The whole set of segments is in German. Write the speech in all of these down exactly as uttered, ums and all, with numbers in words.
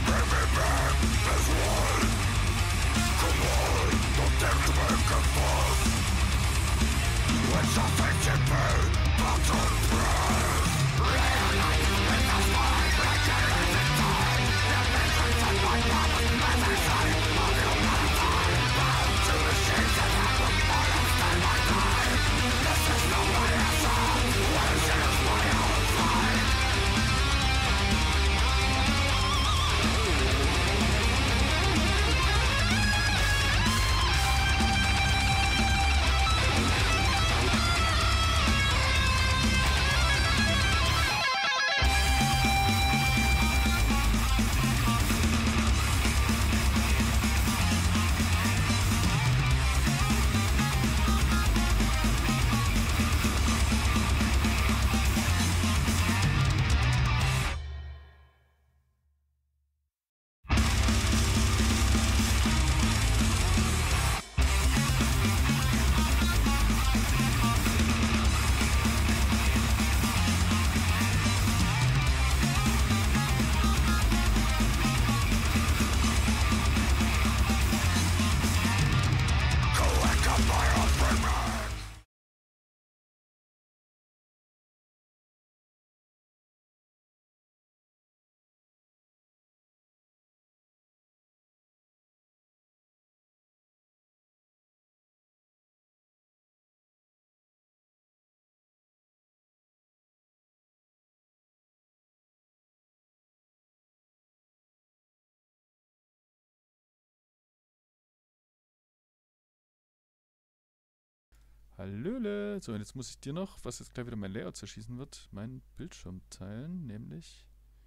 Hallöle! So, und jetzt muss ich dir noch, was jetzt gleich wieder mein Layout zerschießen wird, meinen Bildschirm teilen, nämlich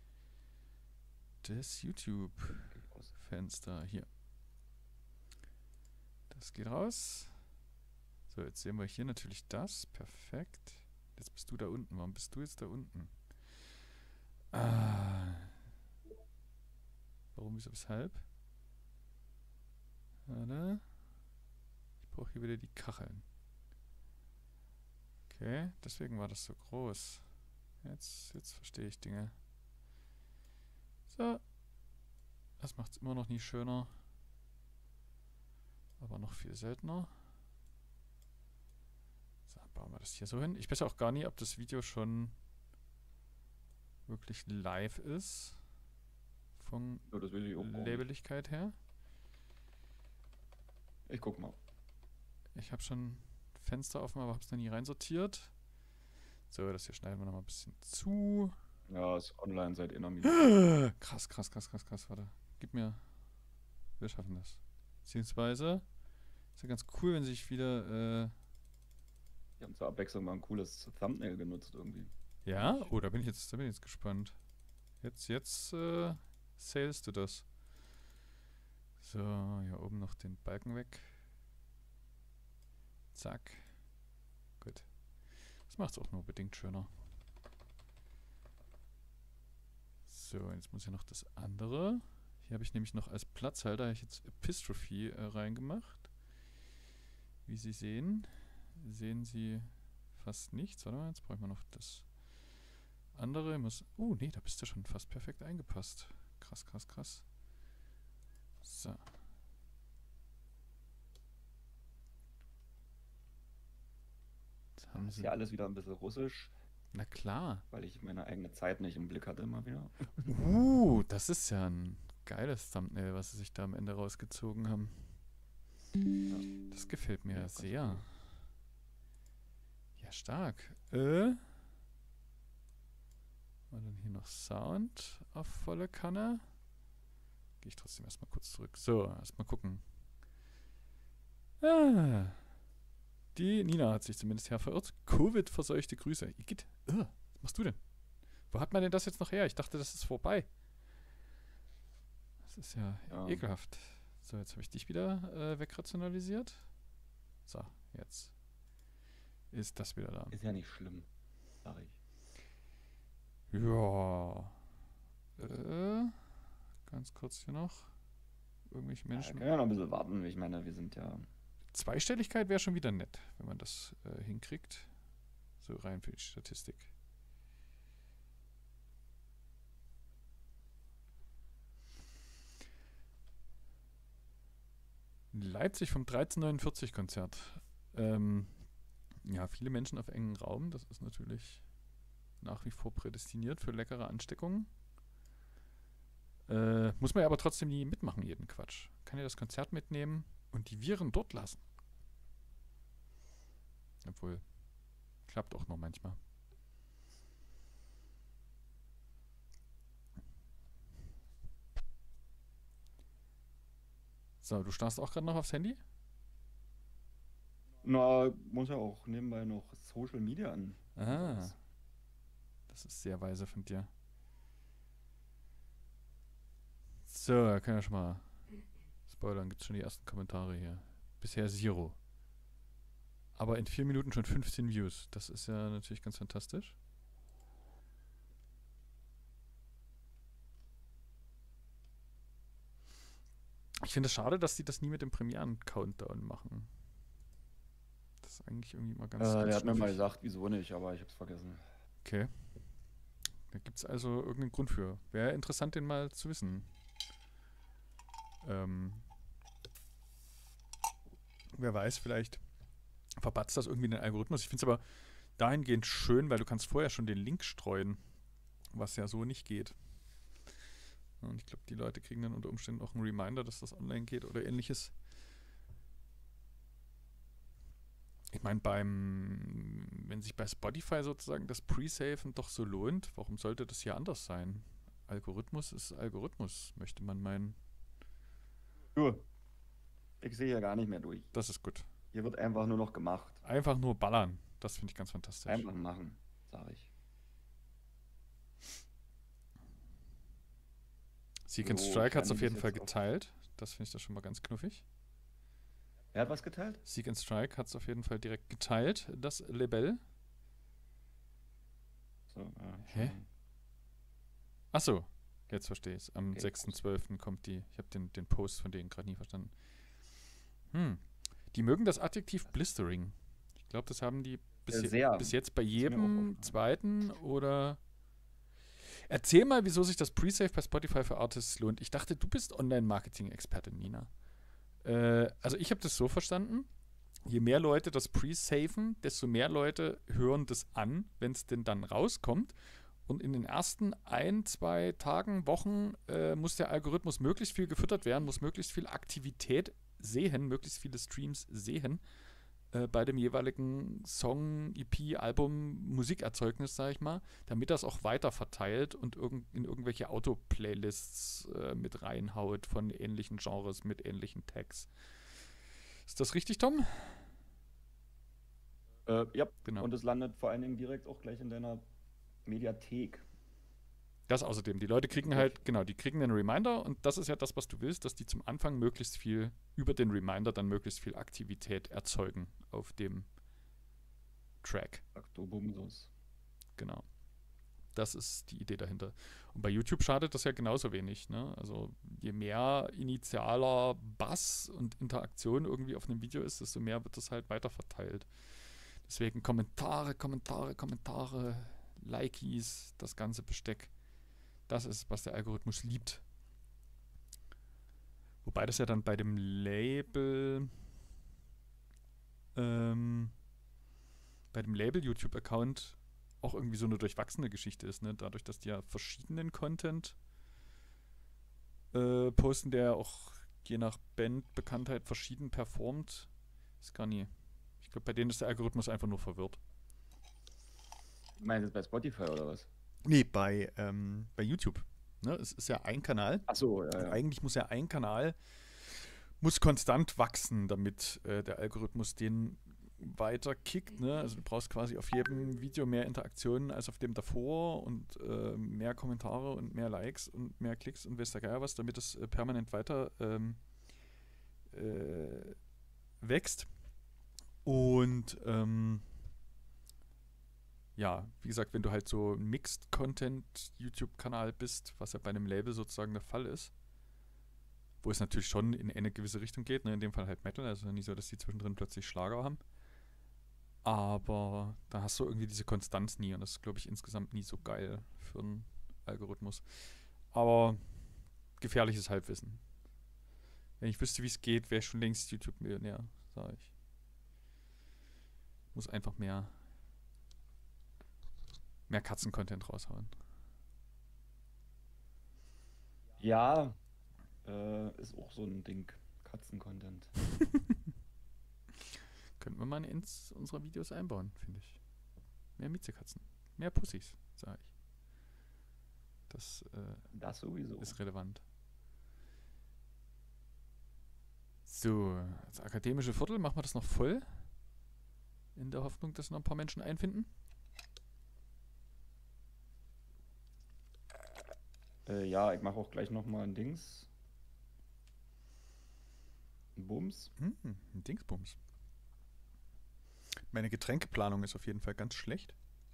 das YouTube-Fenster. Hier. Das geht raus. So, jetzt sehen wir hier natürlich das. Perfekt. Jetzt bist du da unten. Warum bist du jetzt da unten? Ah. Warum, wieso, weshalb? Warte. Ich brauche hier wieder die Kacheln. Okay, deswegen war das so groß. Jetzt, jetzt verstehe ich Dinge. So. Das macht es immer noch nie schöner. Aber noch viel seltener. So, bauen wir das hier so hin. Ich weiß auch gar nicht, ob das Video schon wirklich live ist. Von ja, das will ich auch Labeligkeit her. Ich guck mal. Ich habe schon Fenster offen, aber habe es noch nie reinsortiert. So, das hier schneiden wir noch mal ein bisschen zu. Ja, ist online seit einer Minute. Krass, krass, krass, krass, krass. Warte. Gib mir. Wir schaffen das. Beziehungsweise ist ja ganz cool, wenn sich wieder. Äh Die haben zur Abwechslung mal ein cooles Thumbnail genutzt irgendwie. ja? Oh, da bin ich jetzt, da bin ich jetzt gespannt. Jetzt, jetzt äh, salest du das. So, hier oben noch den Balken weg. Zack. Gut. Das macht es auch nur bedingt schöner. So, jetzt muss ich noch das andere. Hier habe ich nämlich noch als Platzhalter ich jetzt Epistrophe äh, reingemacht. Wie Sie sehen, sehen Sie fast nichts. Warte mal, jetzt brauchen wir noch das andere. Muss, oh, nee, da bist du schon fast perfekt eingepasst. Krass, krass, krass. So. Haben ist ja alles wieder ein bisschen russisch. Na klar. Weil ich meine eigene Zeit nicht im Blick hatte immer wieder. Uh, das ist ja ein geiles Thumbnail, was sie sich da am Ende rausgezogen haben. Ja. Das gefällt mir ja, sehr. Ja, stark. Äh. Und dann hier noch Sound auf volle Kanne. Gehe ich trotzdem erstmal kurz zurück. So, erstmal gucken. Ah. Die Nina hat sich zumindest herverirrt. Covid-verseuchte Grüße. Igitt, uh, was machst du denn? Wo hat man denn das jetzt noch her? Ich dachte, das ist vorbei. Das ist ja, ja. ekelhaft. So, jetzt habe ich dich wieder äh, wegrationalisiert. So, jetzt ist das wieder da. Ist ja nicht schlimm, sag ich. Ja. Äh, ganz kurz hier noch. Irgendwelche Menschen. Ja, können wir noch ein bisschen warten. Ich meine, wir sind ja... Zweistelligkeit wäre schon wieder nett, wenn man das äh, hinkriegt. So rein für die Statistik. Leipzig vom dreizehn neunundvierzig-Konzert. Ähm, ja, viele Menschen auf engem Raum. Das ist natürlich nach wie vor prädestiniert für leckere Ansteckungen. Äh, muss man ja aber trotzdem nie mitmachen, jeden Quatsch. Kann ja das Konzert mitnehmen und die Viren dort lassen. Obwohl, klappt auch noch manchmal. So, du starrst auch gerade noch aufs Handy? Na, muss ja auch nebenbei noch Social Media an. Ah, das ist sehr weise von dir. So, da können wir schon mal spoilern. Gibt es schon die ersten Kommentare hier. Bisher Zero. Aber in vier Minuten schon fünfzehn Views. Das ist ja natürlich ganz fantastisch. Ich finde es schade, dass die das nie mit dem Premieren-Countdown machen. Das ist eigentlich irgendwie mal ganz Äh, ganz der hat mir mal schnuffig. gesagt, wieso nicht, aber ich hab's vergessen. Okay. Da gibt es also irgendeinen Grund für. Wäre interessant, den mal zu wissen. Ähm, wer weiß, vielleicht verpatzt das irgendwie den Algorithmus. Ich finde es aber dahingehend schön, weil du kannst vorher schon den Link streuen, was ja so nicht geht. Und ich glaube, die Leute kriegen dann unter Umständen auch einen Reminder, dass das online geht oder ähnliches. Ich meine, beim, wenn sich bei Spotify sozusagen das Pre-Saven doch so lohnt, warum sollte das hier anders sein? Algorithmus ist Algorithmus, möchte man meinen. Du, ich sehe ja gar nicht mehr durch. Das ist gut. Hier wird einfach nur noch gemacht. Einfach nur ballern. Das finde ich ganz fantastisch. Einfach machen, sag ich. Seek and So, Strike hat es kann auf ich jeden das Fall jetzt auch- geteilt. Das finde ich da schon mal ganz knuffig. Wer hat was geteilt? Seek and Strike hat es auf jeden Fall direkt geteilt, das Label. So, ja, Hä? schon. Achso, jetzt verstehe ich es. Am Okay, sechsten zwölften kommt die. Ich habe den, den Post von denen gerade nie verstanden. Hm. Die mögen das Adjektiv blistering. Ich glaube, das haben die bis, Äh, je, sehr. bis jetzt bei mir auch jedem aufgefallen. zweiten oder. Erzähl mal, wieso sich das Pre-Save bei Spotify für Artists lohnt. Ich dachte, du bist Online-Marketing-Expertin, Nina. Äh, also ich habe das so verstanden, je mehr Leute das Pre-Saven, desto mehr Leute hören das an, wenn es denn dann rauskommt. Und in den ersten ein, zwei Tagen, Wochen äh, muss der Algorithmus möglichst viel gefüttert werden, muss möglichst viel Aktivität sehen, möglichst viele Streams sehen äh, bei dem jeweiligen Song, E P, Album, Musikerzeugnis, sage ich mal, damit das auch weiter verteilt und irgend, in irgendwelche Auto-Playlists äh, mit reinhaut von ähnlichen Genres mit ähnlichen Tags. Ist das richtig, Tom? Äh, ja, Genau. und es landet vor allen Dingen direkt auch gleich in deiner Mediathek. Das außerdem. Die Leute kriegen halt, genau, die kriegen einen Reminder und das ist ja das, was du willst, dass die zum Anfang möglichst viel, über den Reminder dann möglichst viel Aktivität erzeugen auf dem Track. Aktobumsus. Genau. Das ist die Idee dahinter. Und bei YouTube schadet das ja genauso wenig. Ne? Also je mehr initialer Bass und Interaktion irgendwie auf einem Video ist, desto mehr wird das halt weiter verteilt. Deswegen Kommentare, Kommentare, Kommentare, Likies, das ganze Besteck. Das ist, was der Algorithmus liebt. Wobei das ja dann bei dem Label ähm, bei dem Label YouTube-Account auch irgendwie so eine durchwachsene Geschichte ist, ne? Dadurch, dass die ja verschiedenen Content äh, posten, der auch je nach Bandbekanntheit verschieden performt. Ist gar nie. Ich glaube, bei denen ist der Algorithmus einfach nur verwirrt. Meinst du jetzt bei Spotify oder was? Nee, bei, ähm, bei YouTube. Ne? Es ist ja ein Kanal. Achso, ja, Und ja. eigentlich muss ja ein Kanal muss konstant wachsen, damit äh, der Algorithmus den weiter kickt. Ne? Also du brauchst quasi auf jedem Video mehr Interaktionen als auf dem davor und äh, mehr Kommentare und mehr Likes und mehr Klicks und weiß der Geier was, damit es äh, permanent weiter ähm, äh, wächst. Und ähm, ja, wie gesagt, wenn du halt so ein Mixed-Content-YouTube-Kanal bist, was ja bei einem Label sozusagen der Fall ist, wo es natürlich schon in eine gewisse Richtung geht, ne? In dem Fall halt Metal, also nicht so, dass die zwischendrin plötzlich Schlager haben. Aber da hast du irgendwie diese Konstanz nie und das ist, glaube ich, insgesamt nie so geil für einen Algorithmus. Aber gefährliches Halbwissen. Wenn ich wüsste, wie es geht, wäre ich schon längst YouTube-Millionär, sage ich. Muss einfach mehr, mehr Katzen-Content raushauen. Ja, äh, ist auch so ein Ding. Katzen-Content. Könnten wir mal in unsere Videos einbauen, finde ich. Mehr Miezekatzen. Mehr Pussys, sage ich. Das, äh, Das sowieso. ist relevant. So, das akademische Viertel, machen wir das noch voll? In der Hoffnung, dass noch ein paar Menschen einfinden? Äh, ja, ich mache auch gleich nochmal ein Dings. Ein Bums. Hm, ein Dingsbums. Meine Getränkeplanung ist auf jeden Fall ganz schlecht.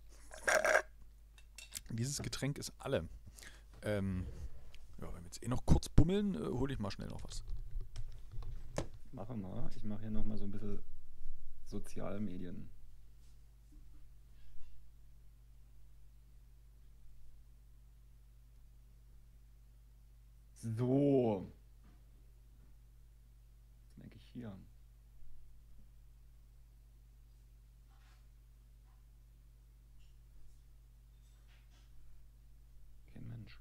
Dieses Getränk ist alle. Ähm, ja, wenn wir jetzt eh noch kurz bummeln, äh, hole ich mal schnell noch was. Mache mal. Ich mache hier nochmal so ein bisschen Sozialmedien. So. Was merke ich hier? Kein Mensch.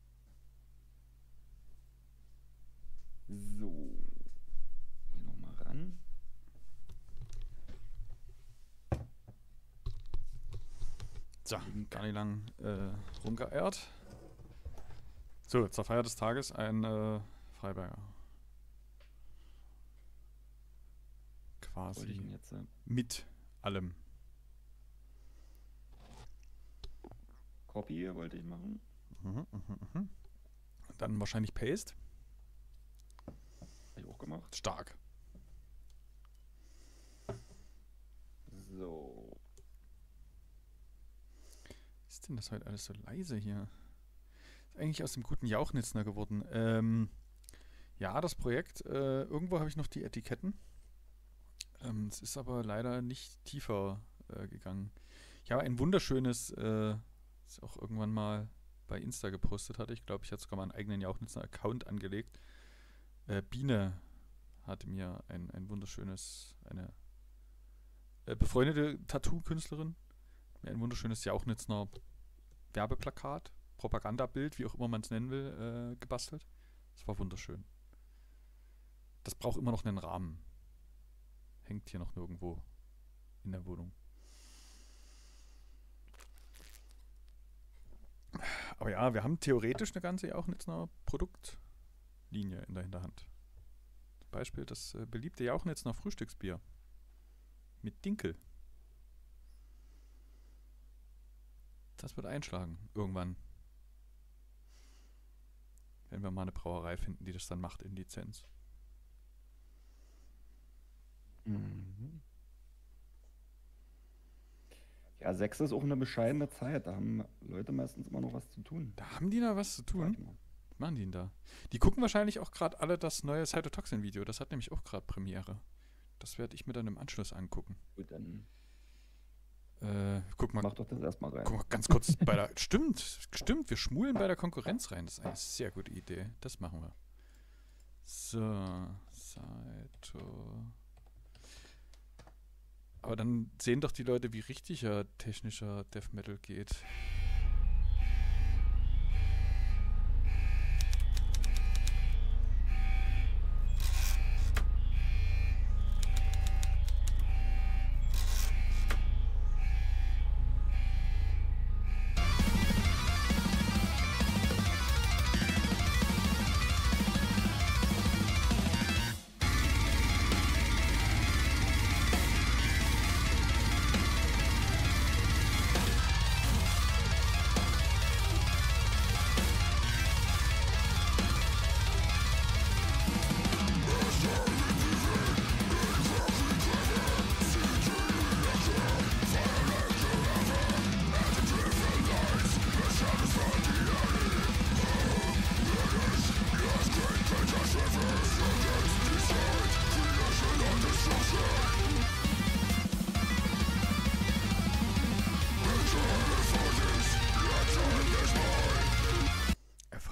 So. Hier nochmal ran. So, gar nicht lang äh, rumgeeiert. So, zur Feier des Tages ein äh, Freiberger. Wollte ich Quasi ihn jetzt. Äh, mit allem. Copy wollte ich machen. Mhm, mhm, mhm. Dann wahrscheinlich Paste. Habe ich auch gemacht. Stark. So. Was ist denn das heute alles so leise hier? Ist eigentlich aus dem guten Jauchnitzner geworden. Ähm, ja, das Projekt, äh, irgendwo habe ich noch die Etiketten. Ähm, es ist aber leider nicht tiefer äh, gegangen. Ich habe ein wunderschönes, äh, das auch irgendwann mal bei Insta gepostet hatte. Ich glaube, ich hatte sogar mal einen eigenen Jauchnitzner-Account angelegt. Äh, Biene hatte mir ein, ein wunderschönes, eine äh, befreundete Tattoo-Künstlerin, mir ein wunderschönes Jauchnitzner Werbeplakat, Propagandabild, wie auch immer man es nennen will, äh, gebastelt. Das war wunderschön. Das braucht immer noch einen Rahmen. Hängt hier noch nirgendwo in der Wohnung. Aber ja, wir haben theoretisch eine ganze Jauchnitzner Produktlinie in der Hinterhand. Zum Beispiel das äh, beliebte Jauchnitzner Frühstücksbier mit Dinkel. Das wird einschlagen, irgendwann. Wenn wir mal eine Brauerei finden, die das dann macht in Lizenz. Mhm. Ja, sechs ist auch eine bescheidene Zeit. Da haben Leute meistens immer noch was zu tun. Da haben die da was zu Sag tun. ich mal. Was machen die denn da? Die gucken wahrscheinlich auch gerade alle das neue Cytotoxin-Video. Das hat nämlich auch gerade Premiere. Das werde ich mir dann im Anschluss angucken. Gut, dann Äh, guck mal, mach doch das erstmal rein. guck mal ganz kurz bei der. Stimmt, stimmt, wir schmulen bei der Konkurrenz rein. Das ist eine sehr gute Idee. Das machen wir. So, Cyto. Aber dann sehen doch die Leute, wie richtiger technischer Death Metal geht.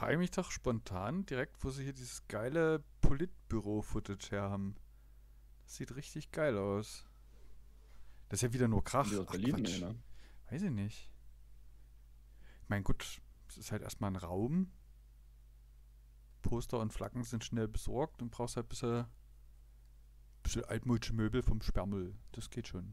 frage mich doch spontan direkt, wo sie hier dieses geile Politbüro-Footage her haben. Das sieht richtig geil aus. Das ist ja wieder nur Krach. Die aus Ach, Berlin, Quatsch. nee, ne? Weiß ich nicht. Ich meine, gut, es ist halt erstmal ein Raum. Poster und Flaggen sind schnell besorgt und brauchst halt ein bisschen, bisschen altmodische Möbel vom Sperrmüll. Das geht schon.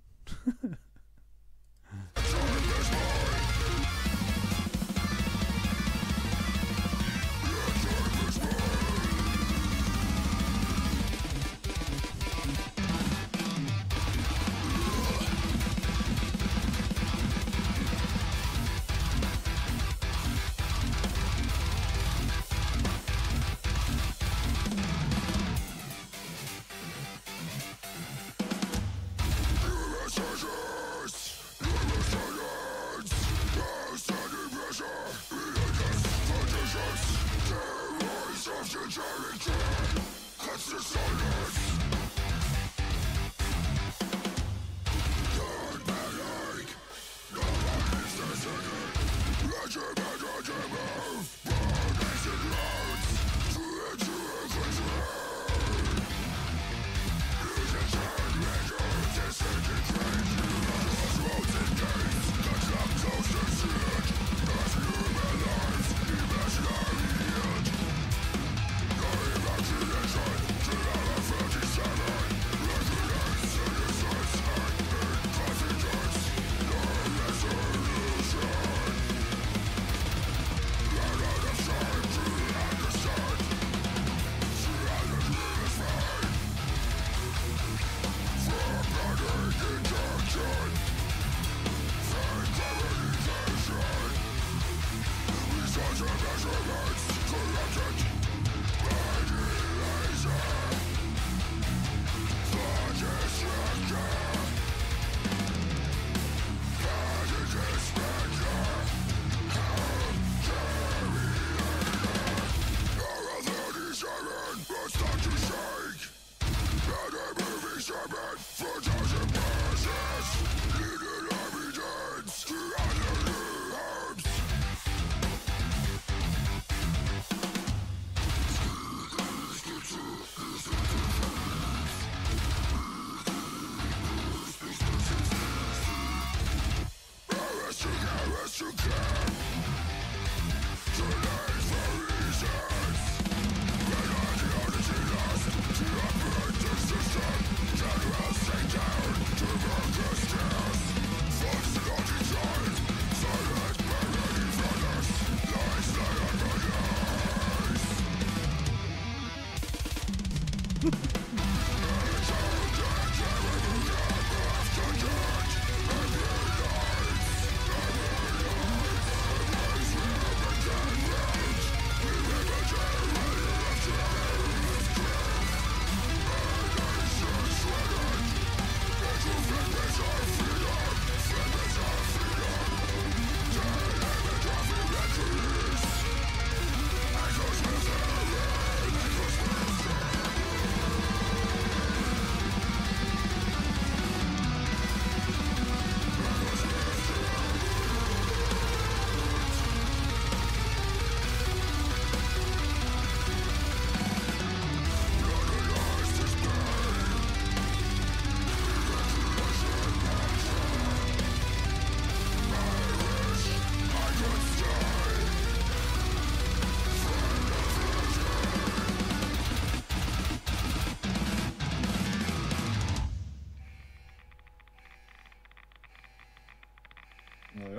Naja.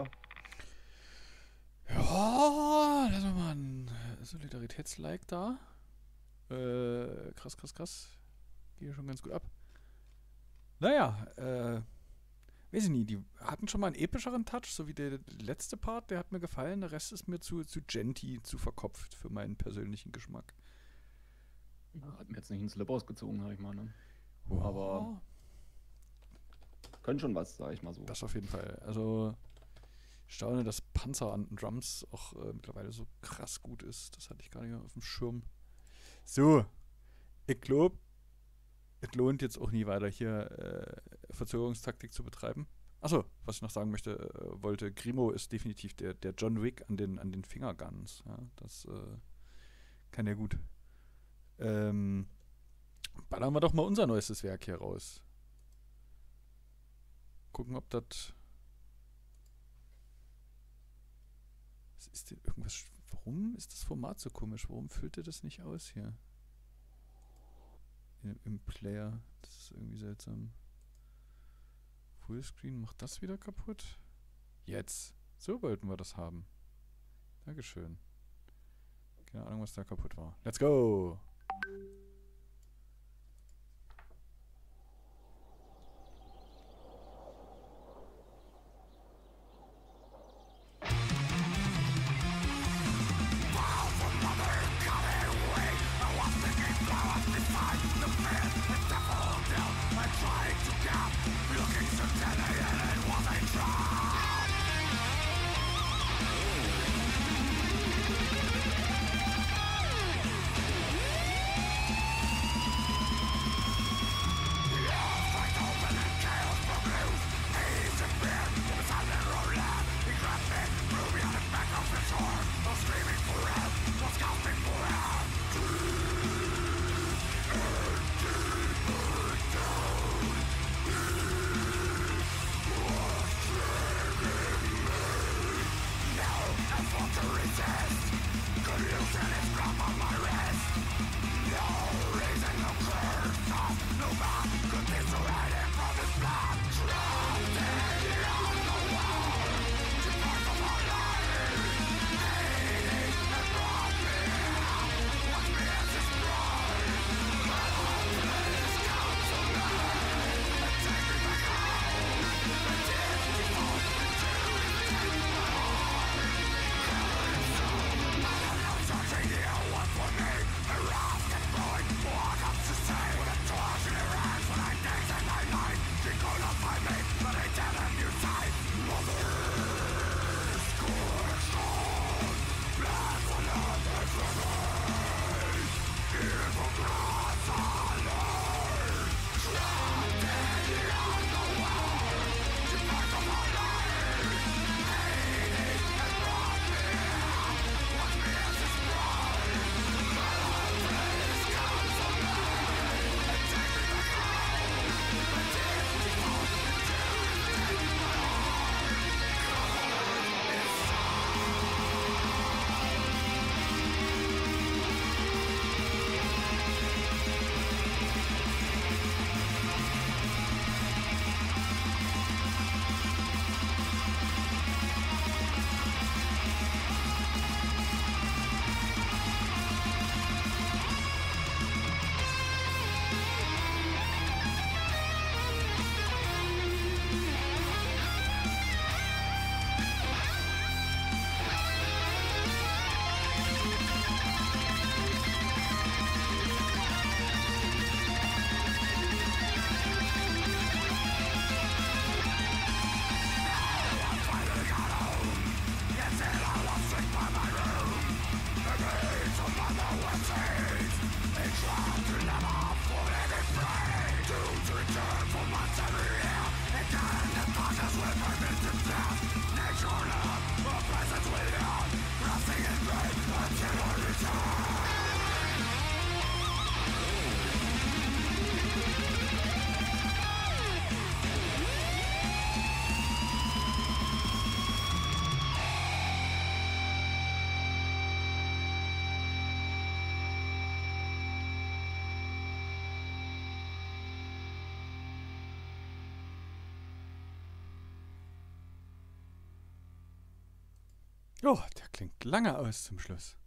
Ja, lassen wir mal ein Solidaritätslike da. Äh, krass, krass, krass. Geht schon ganz gut ab. Naja, äh, weiß ich nicht, die hatten schon mal einen epischeren Touch, so wie der letzte Part, der hat mir gefallen. Der Rest ist mir zu, zu genty, zu verkopft für meinen persönlichen Geschmack. Hat mir jetzt nicht einen Slip ausgezogen, sag ich mal, ne? Oh, Aber können schon was, sag ich mal so. das auf jeden Fall. Also, ich staune, dass Panzer an den Drums auch äh, mittlerweile so krass gut ist. Das hatte ich gar nicht mehr auf dem Schirm. So, ich glaube, es lohnt jetzt auch nie weiter hier äh, Verzögerungstaktik zu betreiben. Achso, was ich noch sagen möchte, äh, wollte, Grimo ist definitiv der, der John Wick an den, an den Fingerguns. Ja, das äh, kann er gut. Ähm, ballern wir doch mal unser neuestes Werk hier raus. Gucken, ob das. Was ist denn irgendwas? Warum ist das Format so komisch? Warum füllt er das nicht aus hier? Im, im Player. Das ist irgendwie seltsam. Fullscreen macht das wieder kaputt? Jetzt. So wollten wir das haben. Dankeschön. Keine Ahnung, was da kaputt war. Let's go! Oh, der klingt lange aus zum Schluss.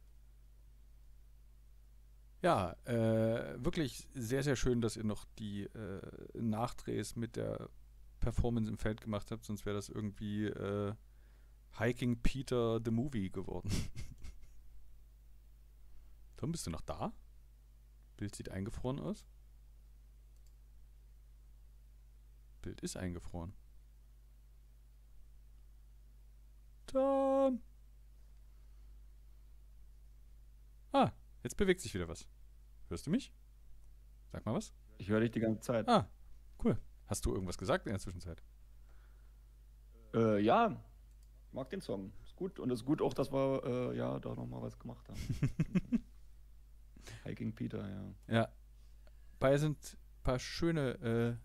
Ja, äh, wirklich sehr, sehr schön, dass ihr noch die äh, Nachdrehs mit der Performance im Feld gemacht habt, sonst wäre das irgendwie äh, Hiking Peter the Movie geworden. Tom, bist du noch da? Bild sieht eingefroren aus. Bild ist eingefroren. Tom! Ah, jetzt bewegt sich wieder was. Hörst du mich? Sag mal was. Ich höre dich die ganze Zeit. Ah, cool. Hast du irgendwas gesagt in der Zwischenzeit? Äh, ja, mag den Song. Ist gut. Und ist gut auch, dass wir äh, ja da nochmal was gemacht haben. Hiking Peter, ja. Ja. Bei sind ein paar schöne,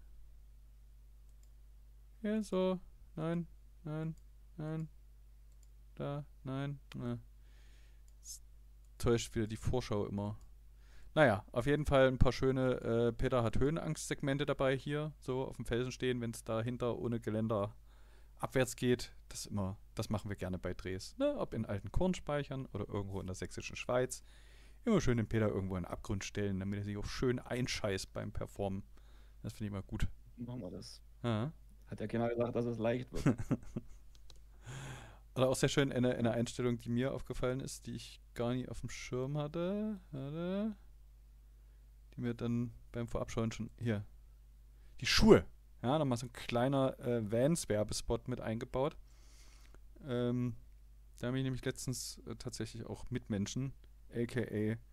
äh. Ja, so. Nein, nein, nein. Da, nein. Ne. Das täuscht wieder die Vorschau immer. Naja, auf jeden Fall ein paar schöne äh, Peter hat Höhenangst-Segmente dabei hier. So auf dem Felsen stehen, wenn es dahinter ohne Geländer abwärts geht. Das immer, das machen wir gerne bei Drehs. Ne? Ob in alten Kornspeichern oder irgendwo in der sächsischen Schweiz. Immer schön den Peter irgendwo in den Abgrund stellen, damit er sich auch schön einscheißt beim Performen. Das finde ich immer gut. Machen wir das. Ja. Hat ja keiner gesagt, dass es leicht wird. Oder auch sehr schön eine, eine Einstellung, die mir aufgefallen ist, die ich gar nicht auf dem Schirm hatte. Hatte. Die mir dann beim Vorabschauen schon. Hier. Die Schuhe. Ja, nochmal so ein kleiner äh, Vans-Werbespot mit eingebaut. Ähm, da habe ich nämlich letztens äh, tatsächlich auch Mitmenschen, aka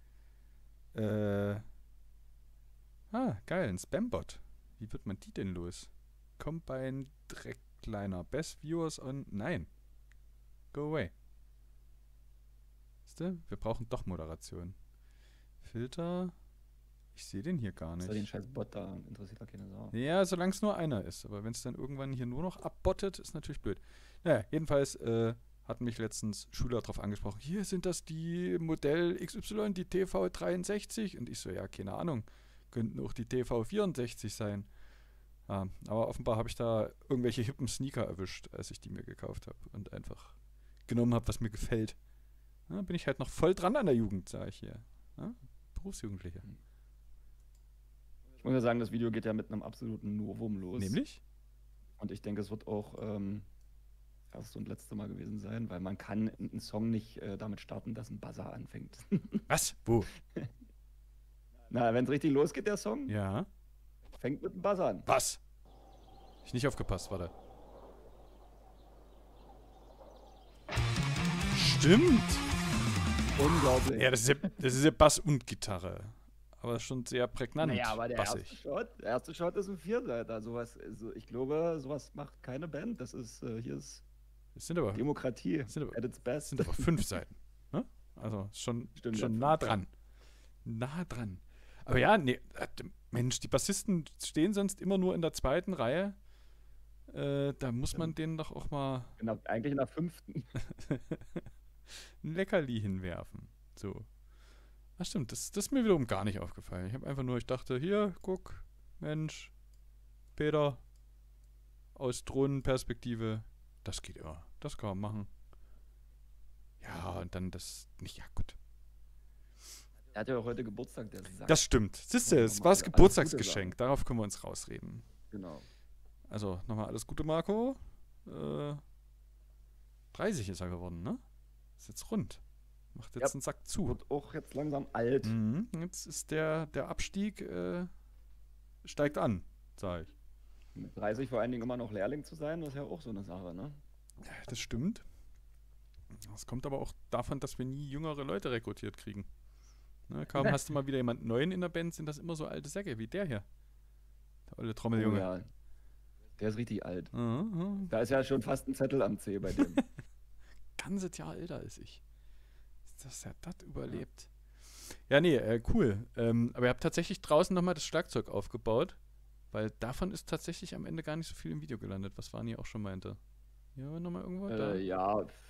äh, ah, geil, ein Spambot. Wie wird man die denn los? Combine Dreckliner. Best Viewers on. Nein. Go away. Siehst du? Wir brauchen doch Moderation. Filter. Ich sehe den hier gar nicht. Ist ja den scheiß Bot da, interessiert da keine Sau. Ja, solange es nur einer ist. Aber wenn es dann irgendwann hier nur noch abbottet, ist natürlich blöd. Naja, jedenfalls äh, hatten mich letztens Schüler darauf angesprochen. Hier sind das die Modell X Y, die T V dreiundsechzig. Und ich so, ja, keine Ahnung. Könnten auch die T V vierundsechzig sein. Ja, aber offenbar habe ich da irgendwelche hippen Sneaker erwischt, als ich die mir gekauft habe. Und einfach genommen habe, was mir gefällt. Ja, bin ich halt noch voll dran an der Jugend, sage ich hier. Ja, Berufsjugendliche. Ich muss ja sagen, das Video geht ja mit einem absoluten Novum los. Nämlich? Und ich denke, es wird auch ähm, erste und letzte Mal gewesen sein, weil man kann einen Song nicht äh, damit starten, dass ein Buzzer anfängt. Was? Wo? Na, wenn es richtig losgeht, der Song, Ja. fängt mit einem Buzzer an. Was? Ich nicht aufgepasst, warte. Stimmt. Unglaublich. Ja, das ist ja, das ist ja Bass und Gitarre. Aber schon sehr prägnant. Naja, aber der erste, bassig. Shot, der erste Shot ist ein Vierseiter. Sowas, also ich glaube, sowas macht keine Band. Das ist, äh, hier ist Das sind aber, Demokratie das sind aber, at its das best. sind aber fünf Seiten. Ne? Also schon, Stimmt, schon ja, nah fünf, dran. Nah dran. Aber ja, nee, äh, Mensch, die Bassisten stehen sonst immer nur in der zweiten Reihe. Äh, da muss man denen doch auch mal Genau, eigentlich in der fünften. ein Leckerli hinwerfen. So. Ach stimmt, das, das ist mir wiederum gar nicht aufgefallen. Ich habe einfach nur, ich dachte, hier, guck, Mensch, Peter, aus Drohnenperspektive, das geht immer. Das kann man machen. Ja, und dann das, nicht, ja gut. Er hat ja auch heute Geburtstag, der Sack. Das stimmt. Siehst du, Ja, es war das alles Gute Geburtstagsgeschenk. sagen. Darauf können wir uns rausreden. Genau. Also, nochmal alles Gute, Marco. Äh, dreißig ist er geworden, ne? Ist jetzt rund. Macht jetzt Ja. einen Sack zu. Wird auch jetzt langsam alt. Mhm. Jetzt ist der, der Abstieg, äh, steigt an, sag ich. Mit dreißig vor allen Dingen immer noch Lehrling zu sein, das ist ja auch so eine Sache, ne? Ja, das stimmt. Das kommt aber auch davon, dass wir nie jüngere Leute rekrutiert kriegen. Ne, kaum hast du mal wieder jemanden Neuen in der Band, sind das immer so alte Säcke wie der hier. Der olle Trommeljunge. Oh ja. Der ist richtig alt. Mhm. Da ist ja schon fast ein Zettel am C bei dem. Ganzes Jahr älter als ich. Dass er das überlebt. Ja, nee, äh, cool. Ähm, aber ihr habt tatsächlich draußen nochmal das Schlagzeug aufgebaut, weil davon ist tatsächlich am Ende gar nicht so viel im Video gelandet, was Vani auch schon meinte. Ja, nochmal irgendwo? Da? äh, ja. pf,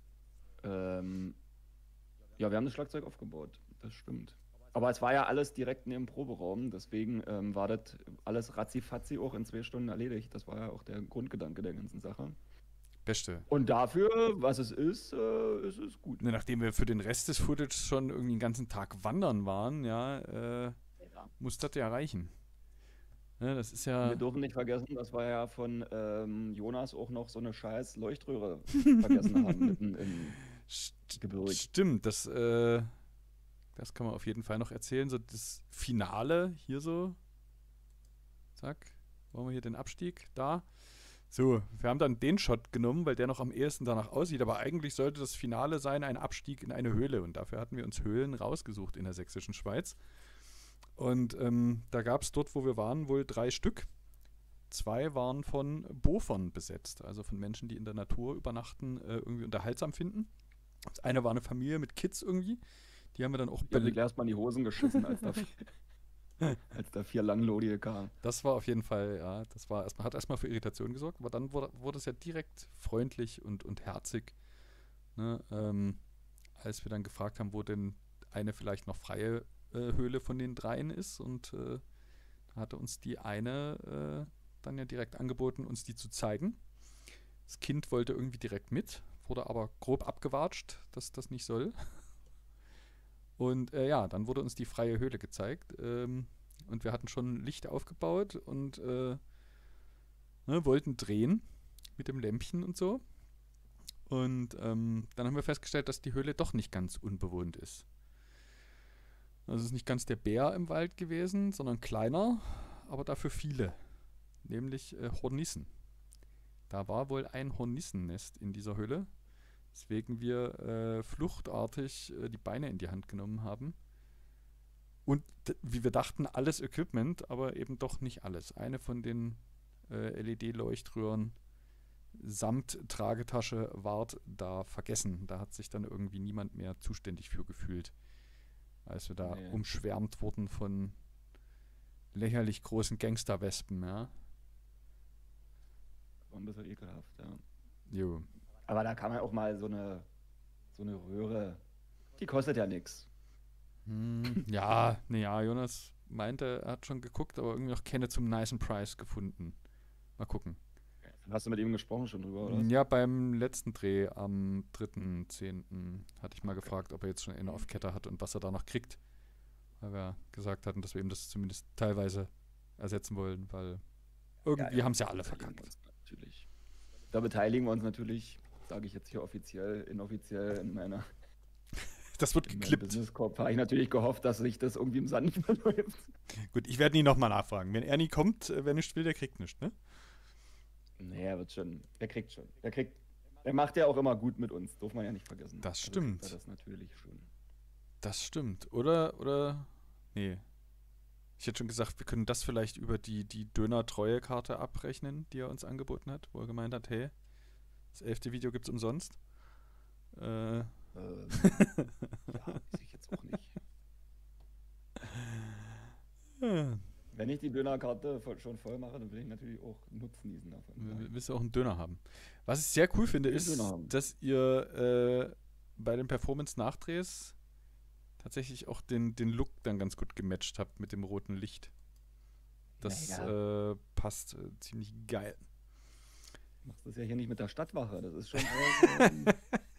Ähm, ja, wir haben das Schlagzeug aufgebaut. Das stimmt. Aber es war ja alles direkt neben dem Proberaum, deswegen ähm, war das alles ratzifatzi auch in zwei Stunden erledigt. Das war ja auch der Grundgedanke der ganzen Sache. Beste. Und dafür, was es ist, äh, ist es gut. Ne, nachdem wir für den Rest des Footage schon irgendwie den ganzen Tag wandern waren, ja, äh, Ja. muss das ja reichen. Ne, das ist Wir ja. dürfen nicht vergessen, dass wir ja von ähm, Jonas auch noch so eine scheiß Leuchtröhre vergessen haben mitten im St Gebirge. Stimmt, das, äh, das kann man auf jeden Fall noch erzählen. So das Finale hier so. Zack. Wollen wir hier den Abstieg? Da. So, wir haben dann den Shot genommen, weil der noch am ehesten danach aussieht. Aber eigentlich sollte das Finale sein, ein Abstieg in eine Höhle. Und dafür hatten wir uns Höhlen rausgesucht in der sächsischen Schweiz. Und ähm, da gab es dort, wo wir waren, wohl drei Stück. zwei waren von Bofern besetzt, also von Menschen, die in der Natur übernachten, äh, irgendwie unterhaltsam finden. Das eine war eine Familie mit Kids irgendwie. Die haben wir dann auch... Die haben sich erstmal in die Hosen geschissen, als da, als da vier Langlodige kamen. Das war auf jeden Fall, ja, das war erstmal, hat erstmal für Irritation gesorgt, aber dann wurde, wurde es ja direkt freundlich und, und herzig, ne, ähm, als wir dann gefragt haben, wo denn eine vielleicht noch freie äh, Höhle von den dreien ist, und äh, da hatte uns die eine äh, dann ja direkt angeboten, uns die zu zeigen. Das Kind wollte irgendwie direkt mit, wurde aber grob abgewatscht, dass das nicht soll. Und äh, ja, dann wurde uns die freie Höhle gezeigt. Ähm, und wir hatten schon Licht aufgebaut und äh, ne, wollten drehen mit dem Lämpchen und so. Und ähm, dann haben wir festgestellt, dass die Höhle doch nicht ganz unbewohnt ist. Also es ist nicht ganz der Bär im Wald gewesen, sondern kleiner, aber dafür viele. Nämlich äh, Hornissen. Da war wohl ein Hornissennest in dieser Höhle, weswegen wir äh, fluchtartig äh, die Beine in die Hand genommen haben. Und wie wir dachten, alles Equipment, aber eben doch nicht alles. Eine von den äh, L E D-Leuchtröhren samt Tragetasche ward da vergessen. Da hat sich dann irgendwie niemand mehr zuständig für gefühlt, als wir da nee. umschwärmt wurden von lächerlich großen Gangsterwespen, ja. War ein bisschen ekelhaft, ja. Jo. Aber da kann man auch mal so eine, so eine Röhre, die kostet ja nichts. Hm, ja, naja, Jonas meinte, er hat schon geguckt, aber irgendwie noch keine zum nicen Price gefunden. Mal gucken. Hast du mit ihm gesprochen schon drüber, oder? Ja, beim letzten Dreh am dritten zehnten hatte ich mal gefragt, ob er jetzt schon eine auf Kette hat und was er da noch kriegt. Weil wir gesagt hatten, dass wir ihm das zumindest teilweise ersetzen wollen, weil irgendwie ja, ja, haben sie ja alle verkackt. Natürlich. Da beteiligen wir uns natürlich, sage ich jetzt hier offiziell, inoffiziell in meiner... Das wird geklippt. Im Business Corp habe ich natürlich gehofft, dass sich das irgendwie im Sand verläuft. Gut, ich werde ihn nochmal nachfragen. Wenn er nie kommt, wer nicht will, der kriegt nichts, ne? Nee, er wird schon. Der kriegt schon. Der kriegt. Der macht ja auch immer gut mit uns, darf man ja nicht vergessen. Das stimmt. Also das natürlich schon. Das stimmt. Oder, oder, nee. Ich hätte schon gesagt, wir können das vielleicht über die, die Döner-Treue-Karte abrechnen, die er uns angeboten hat, wo er gemeint hat, hey, das elfte Video gibt's umsonst. Äh. Ähm, ja, weiß ich jetzt auch nicht. Ja. Wenn ich die Dönerkarte schon voll mache, dann will ich natürlich auch Nutznießen davon. W- Willst du auch einen Döner haben? Was ich sehr cool finde, ist, dass ihr äh, bei den Performance-Nachdrehs tatsächlich auch den, den Look dann ganz gut gematcht habt mit dem roten Licht. Das ja, ja. Äh, passt äh, ziemlich geil. Du machst das ja hier nicht mit der Stadtwache, das ist schon alles, ähm,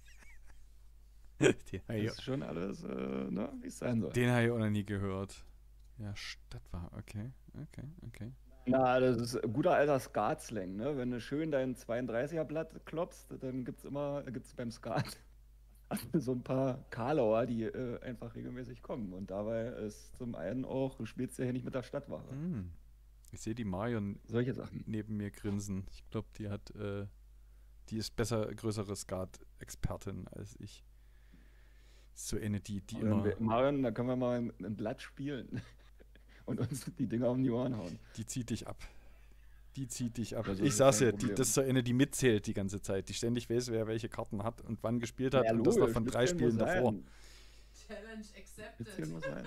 das ist schon alles, äh, ne, wie es sein soll. Den habe ich auch noch nie gehört. Ja, Stadtwache, okay, okay, okay. Na, das ist guter alter Skat-Slang, ne? Wenn du schön dein zweiunddreißiger-Blatt klopfst, dann gibt's immer, gibt's beim Skat so ein paar Karlauer, die äh, einfach regelmäßig kommen. Und dabei ist zum einen auch, du spielst ja hier nicht mit der Stadtwache. Hm. Ich sehe die Marion Solche Sachen neben mir grinsen. Ich glaube, die hat, äh, die ist besser, größere Skat-Expertin als ich. So eine, die, die Marion, immer... Marion, da können wir mal ein, ein Blatt spielen und uns die Dinger um die Ohren hauen. Die zieht dich ab. Die zieht dich ab. Also ich sag's ja, die, das ist so eine, die mitzählt die ganze Zeit, die ständig weiß, wer welche Karten hat und wann gespielt hat, ja, und logisch, das noch von drei Spielen davor. Challenge accepted. Muss sein.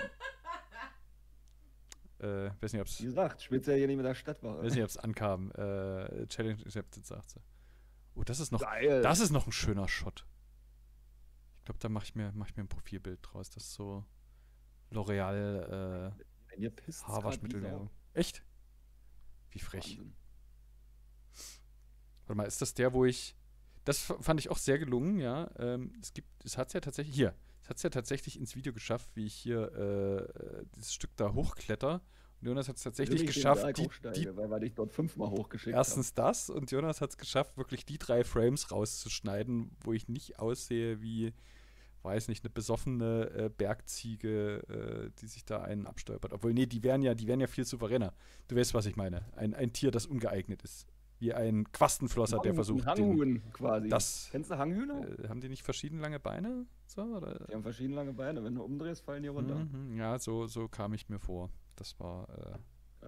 Äh, weiß nicht, ob's... Wie gesagt, spielst ja hier nicht mit der Stadtwache. Weiß nicht, ob's ankam. Äh, Challenge accepted, sagt sie. Oh, das ist noch... Geil. Das ist noch ein schöner Shot. Ich glaube, da mache ich, mir, mach ich mir ein Profilbild draus. Das ist so L'Oreal äh, Haarwaschmittel. Echt? Wie frech. Wahnsinn. Warte mal, ist das der, wo ich... Das fand ich auch sehr gelungen, ja. Ähm, es gibt, es hat es ja tatsächlich... Hier. Es hat es ja tatsächlich ins Video geschafft, wie ich hier äh, dieses Stück da hochkletter. Und Jonas hat es tatsächlich ich geschafft, die, die, weil, weil ich dort fünfmal hochgeschickt habe. Erstens hab. das und Jonas hat es geschafft, wirklich die drei Frames rauszuschneiden, wo ich nicht aussehe wie, weiß nicht, eine besoffene äh, Bergziege, äh, die sich da einen abstolpert. Obwohl, nee, die wären ja, die wären ja viel souveräner. Du weißt, was ich meine. Ein, ein Tier, das ungeeignet ist. Wie ein Quastenflosser, Hang, der versucht, ein Hanghuhn den, quasi. Das, Kennst du Hanghühner? Äh, haben die nicht verschieden lange Beine? So, oder? Die haben verschieden lange Beine. Wenn du umdrehst, fallen die runter. Mhm, ja, so, so kam ich mir vor. Das war, äh,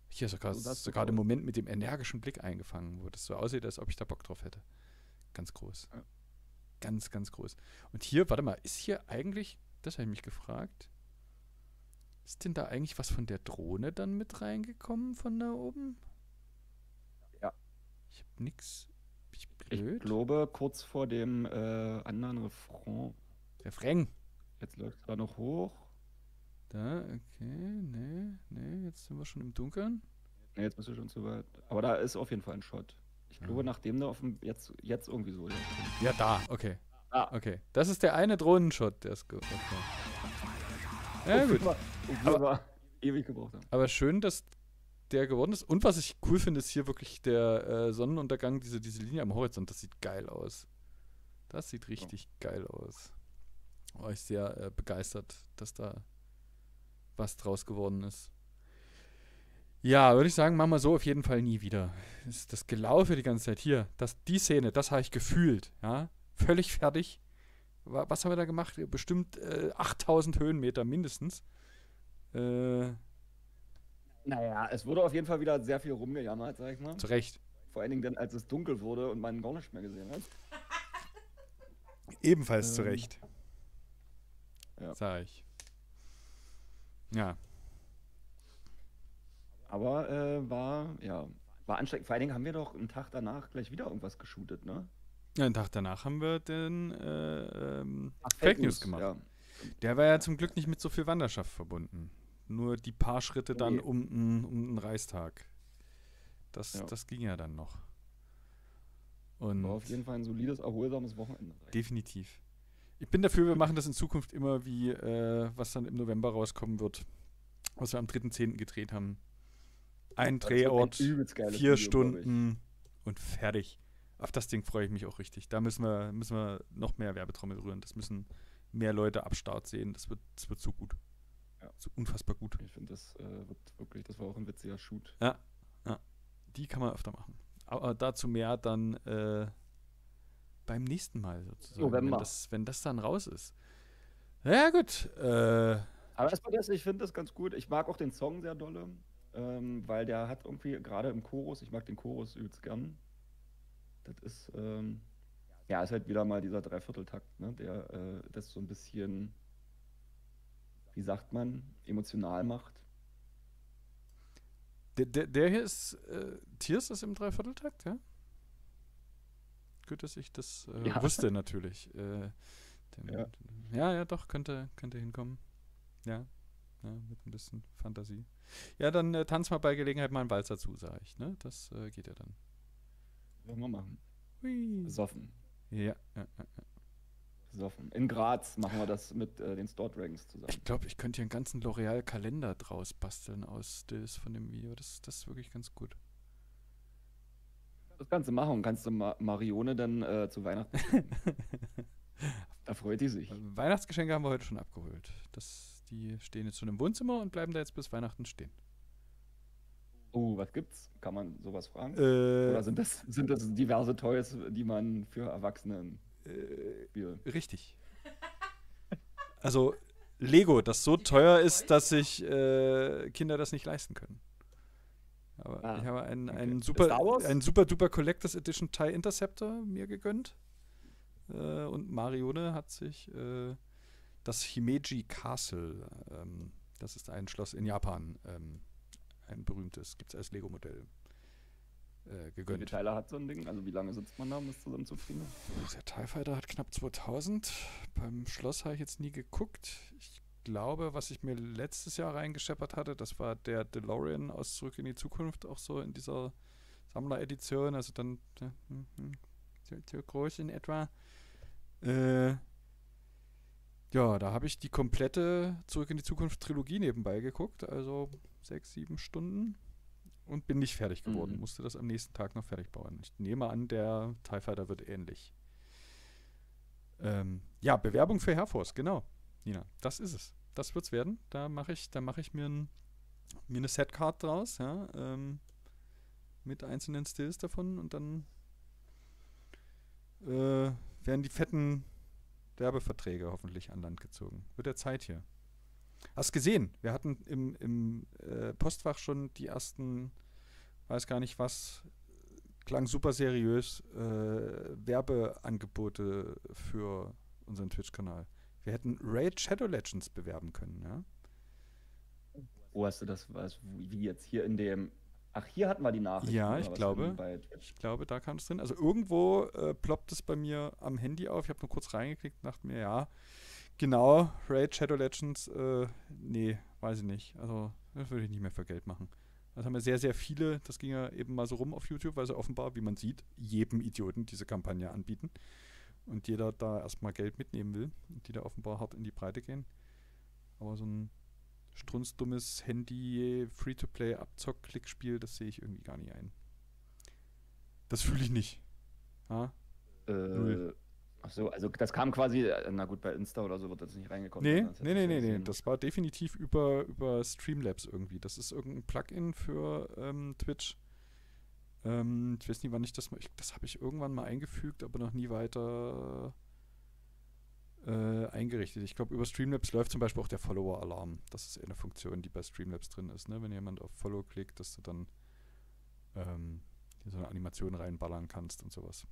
Hier sogar, So sah's sogar gut im aus. Moment mit dem energischen Blick eingefangen, wo das so aussieht, als ob ich da Bock drauf hätte. Ganz groß. Ja. Ganz, ganz groß. Und hier, warte mal, ist hier eigentlich, das habe ich mich gefragt, ist denn da eigentlich was von der Drohne dann mit reingekommen von da oben? Ja. Ich habe nix. Bin ich Ich blöd? glaube, kurz vor dem äh, anderen Refrain. Refrain. Jetzt läuft es da noch hoch. Da, okay, nee, nee, jetzt sind wir schon im Dunkeln. Ne, jetzt bist du schon zu weit. Aber da ist auf jeden Fall ein Shot. Ich Ja. glaube, nachdem der auf dem. Jetzt, jetzt irgendwie so. Ja, stimmt. Ja, da, okay. Ah. Okay. Das ist der eine Drohnenshot, der ist gut. Okay. Ja, gut. Obwohl Aber- wir ewig gebraucht haben. Aber schön, dass der geworden ist. Und was ich cool finde, ist hier wirklich der äh, Sonnenuntergang, diese, diese Linie am Horizont. Das sieht geil aus. Das sieht richtig geil aus. War ich sehr äh, begeistert, dass da was draus geworden ist. Ja, würde ich sagen, machen wir so auf jeden Fall nie wieder. Das, ist das Gelaufe die ganze Zeit hier. Das, die Szene, das habe ich gefühlt. Ja? Völlig fertig. Wa- Was haben wir da gemacht? Bestimmt äh, achttausend Höhenmeter mindestens. Äh, Naja, es wurde auf jeden Fall wieder sehr viel rumgejammert, sag ich mal. zu Recht. Vor allen Dingen dann, als es dunkel wurde und man gar nichts mehr gesehen hat. Ebenfalls zu Ähm, Recht. ja. Sag ich. Ja. Aber äh, war, ja, war anstrengend. Vor allen Dingen haben wir doch einen Tag danach gleich wieder irgendwas geshootet, ne? Ja, einen Tag danach haben wir den äh, ähm, Ach, Fake News gemacht. Ja. Der war ja zum Glück nicht mit so viel Wanderschaft verbunden. Nur die paar Schritte dann Nee. um den um den Reichstag. Das, Ja. das ging ja dann noch. Und War auf jeden Fall ein solides, erholsames Wochenende. definitiv. Ich bin dafür, wir machen das in Zukunft immer wie, äh, was dann im November rauskommen wird. Was wir am dritten zehnten gedreht haben. Ein Das wird ein Drehort, übelst geiles vier Video, glaub ich. Stunden und fertig. Auf das Ding freue ich mich auch richtig. Da müssen wir, müssen wir noch mehr Werbetrommel rühren. Das müssen mehr Leute ab Start sehen. Das wird, das wird so gut. Ja. So unfassbar gut. Ich finde, das äh, wird wirklich, das war auch ein witziger Shoot. Die kann man öfter machen. Aber dazu mehr dann äh, beim nächsten Mal sozusagen. November. Wenn das, wenn das dann raus ist. Ja, gut. Äh, Aber erstmal das, ich finde das ganz gut. Ich mag auch den Song sehr dolle, ähm, weil der hat irgendwie, gerade im Chorus, ich mag den Chorus übelst gern. Das ist, ähm, ja, ist halt wieder mal dieser Dreivierteltakt, ne, der äh, das so ein bisschen, wie sagt man, emotional macht. der, der, der hier ist, äh, Tiers ist im Dreivierteltakt, ja? Gut, dass ich das äh, Ja. wusste natürlich. Äh, den, Ja. ja, ja, doch, könnte, könnte hinkommen. Ja. Ja, mit ein bisschen Fantasie. Ja, dann äh, tanz mal bei Gelegenheit mal einen Walzer zu, sage ich. Ne? Das äh, geht ja dann. Werden wir machen. Hui. Besoffen. Ja, ja, ja. Besoffen. In Graz machen wir das mit äh, den Store Dragons zusammen. Ich glaube, ich könnte hier einen ganzen L'Oreal-Kalender draus basteln aus Stills von dem Video. Das, das ist wirklich ganz gut. Das kannst du machen und kannst du Ma Marione dann äh, zu Weihnachten schenken. Da freut die sich. Weihnachtsgeschenke haben wir heute schon abgeholt. Das, die stehen jetzt schon im Wohnzimmer und bleiben da jetzt bis Weihnachten stehen. Oh, was gibt's? Kann man sowas fragen? Äh, Oder sind das, sind das diverse Toys, die man für Erwachsene äh, spielt? richtig. Also Lego, das so teuer ist, dass sich äh, Kinder das nicht leisten können. Aber Ah, ich habe einen, okay. einen, Star super, Wars? einen super duper Collectors Edition TIE Interceptor mir gegönnt. Äh, und Marione hat sich äh, das Himeji Castle, ähm, das ist ein Schloss in Japan, ähm, ein berühmtes, gibt es als Lego-Modell, äh, Wie viele gegönnt. Teile hat so ein Ding? Also wie lange sitzt man da, um das zusammenzukriegen? Der TIE Fighter hat knapp zweitausend. Beim Schloss habe ich jetzt nie geguckt. Ich glaube, was ich mir letztes Jahr reingescheppert hatte, das war der DeLorean aus Zurück in die Zukunft, auch so in dieser Sammleredition, also dann ja, hm, hm, so, so groß in etwa. Äh, ja, da habe ich die komplette Zurück in die Zukunft Trilogie nebenbei geguckt, also sechs, sieben Stunden und bin nicht fertig geworden. Mhm. Musste das am nächsten Tag noch fertig bauen. Ich nehme an, der TIE Fighter wird ähnlich. Ähm, ja, Bewerbung für Air Force, genau. Nina, das ist es. Das wird's werden. Da mache ich, da mache ich mir, ein, mir eine Setcard draus, ja, ähm, mit einzelnen Stills davon und dann äh, werden die fetten Werbeverträge hoffentlich an Land gezogen. Wird der Zeit hier. Hast gesehen, wir hatten im, im äh, Postfach schon die ersten, weiß gar nicht was, klang super seriös, äh, Werbeangebote für unseren Twitch-Kanal. Wir hätten Raid Shadow Legends bewerben können, ja? Wo hast du das, was, wie jetzt hier in dem, ach, hier hatten wir die Nachricht. Ja, ich glaube, ich glaube, da kam es drin. Also irgendwo äh, ploppt es bei mir am Handy auf. Ich habe nur kurz reingeklickt und dachte mir, ja, genau, Raid Shadow Legends, äh, nee, weiß ich nicht. Also, das würde ich nicht mehr für Geld machen. Das haben ja sehr, sehr viele, das ging ja eben mal so rum auf YouTube, weil sie offenbar, wie man sieht, jedem Idioten diese Kampagne anbieten. Und jeder da erstmal Geld mitnehmen will. Und die da offenbar hart in die Breite gehen. Aber so ein strunzdummes Handy, Free-to-Play-Abzock-Klickspiel, das sehe ich irgendwie gar nicht ein. Das fühle ich nicht. Ja? Äh, ach so, also das kam quasi, na gut, bei Insta oder so wird das nicht reingekommen. Nee, Das nee, nee, nee, nee. Das war definitiv über, über Streamlabs irgendwie. Das ist irgendein Plugin für ähm, Twitch. Ähm, ich weiß nicht, wann ich das mal. Ich, das habe ich irgendwann mal eingefügt, aber noch nie weiter äh, eingerichtet. Ich glaube, über Streamlabs läuft zum Beispiel auch der Follower-Alarm. Das ist eine Funktion, die bei Streamlabs drin ist. Ne? Wenn jemand auf Follow klickt, dass du dann ähm, so eine Animation reinballern kannst und sowas.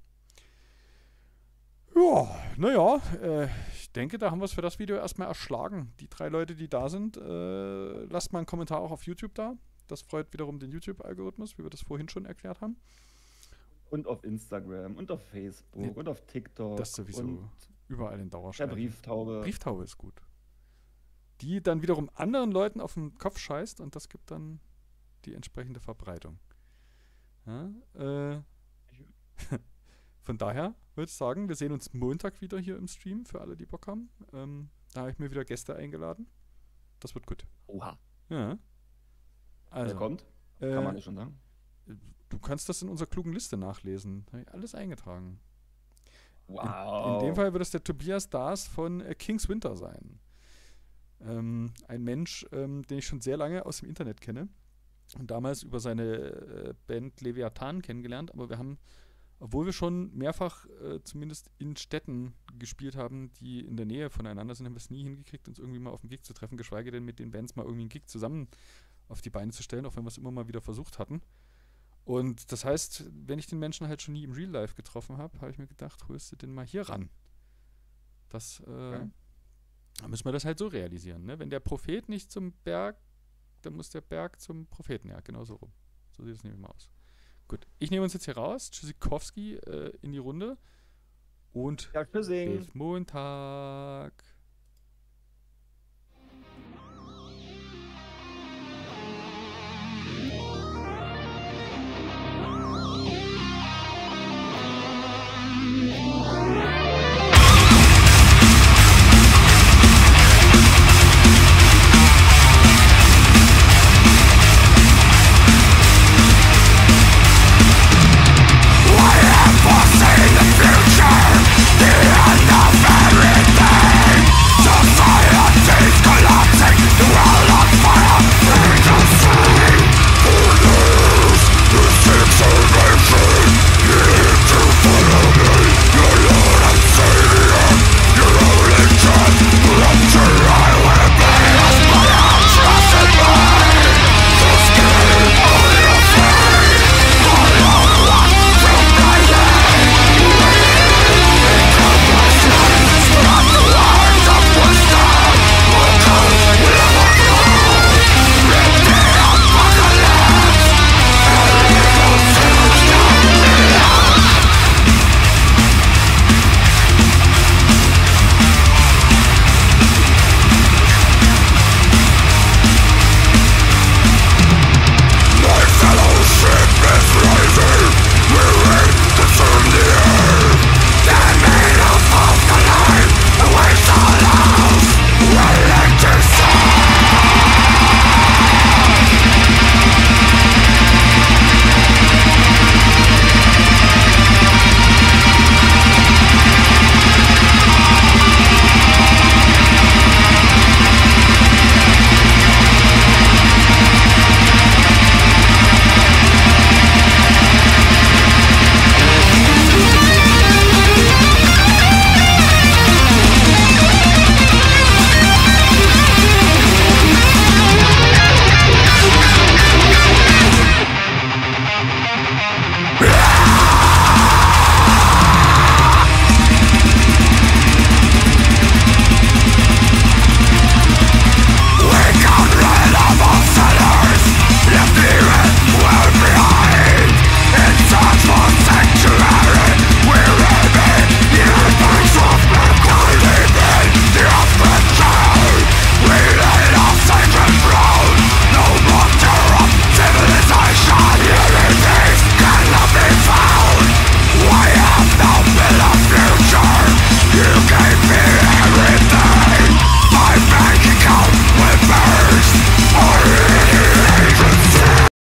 Ja, naja, äh, ich denke, da haben wir es für das Video erstmal erschlagen. Die drei Leute, die da sind, äh, lasst mal einen Kommentar auch auf YouTube da. Das freut wiederum den YouTube-Algorithmus, wie wir das vorhin schon erklärt haben. Und auf Instagram und auf Facebook nee, und auf TikTok. Das sowieso und überall in Dauerschleife. Der Brieftaube. Brieftaube ist gut. Die dann wiederum anderen Leuten auf den Kopf scheißt und das gibt dann die entsprechende Verbreitung. Ja, äh, von daher würde ich sagen, wir sehen uns Montag wieder hier im Stream, für alle, die Bock haben. Ähm, da habe ich mir wieder Gäste eingeladen. Das wird gut. Oha. Ja. Also, Wer kommt? Äh, Kann man das schon sagen? Du kannst das in unserer klugen Liste nachlesen. Da habe ich alles eingetragen. Wow. In, in dem Fall wird es der Tobias Daas von äh, King's Winter sein. Ähm, ein Mensch, ähm, den ich schon sehr lange aus dem Internet kenne. Und damals über seine äh, Band Leviathan kennengelernt. Aber wir haben, obwohl wir schon mehrfach äh, zumindest in Städten gespielt haben, die in der Nähe voneinander sind, haben wir es nie hingekriegt, uns irgendwie mal auf einen Gig zu treffen. Geschweige denn mit den Bands mal irgendwie einen Gig zusammen auf die Beine zu stellen, auch wenn wir es immer mal wieder versucht hatten. Und das heißt, wenn ich den Menschen halt schon nie im Real Life getroffen habe, habe ich mir gedacht, holst du den mal hier ran. Das, äh, okay. Dann müssen wir das halt so realisieren. Ne? Wenn der Prophet nicht zum Berg, dann muss der Berg zum Propheten. Ja, genau so rum. So sieht es nämlich mal aus. Gut, ich nehme uns jetzt hier raus. Tschüssikowski äh, in die Runde. Und ja, bis Montag.